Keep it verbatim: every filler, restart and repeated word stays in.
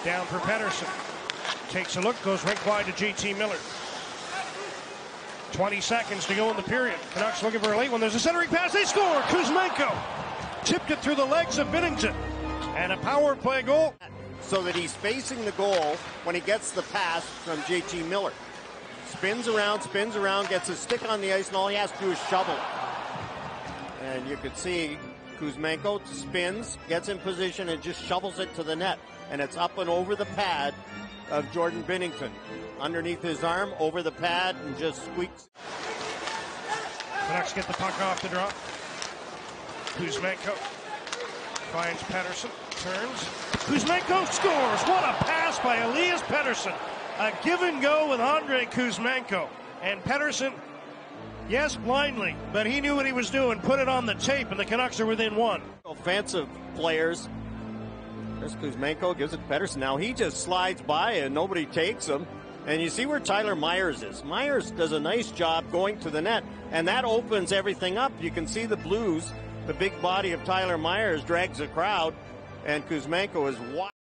Down for Pettersson. Takes a look, goes right wide to J T Miller. twenty seconds to go in the period. Canucks looking for a late one. There's a centering pass. They score. Kuzmenko tipped it through the legs of Binnington. And a power play goal. So that he's facing the goal when he gets the pass from J T Miller. Spins around, spins around, gets his stick on the ice, and all he has to do is shovel it. And you could see Kuzmenko spins, gets in position, and just shovels it to the net. And it's up and over the pad of Jordan Binnington. Underneath his arm, over the pad, and just squeaks. Canucks get the puck off the drop. Kuzmenko finds Pettersson, turns. Kuzmenko scores! What a pass by Elias Pettersson. A give and go with Andrei Kuzmenko. And Pettersson, yes, blindly, but he knew what he was doing. Put it on the tape, and the Canucks are within one. Offensive players. There's Kuzmenko, gives it to Pettersson. Now he just slides by and nobody takes him. And you see where Tyler Myers is. Myers does a nice job going to the net, and that opens everything up. You can see the Blues, the big body of Tyler Myers drags the crowd, and Kuzmenko is wide.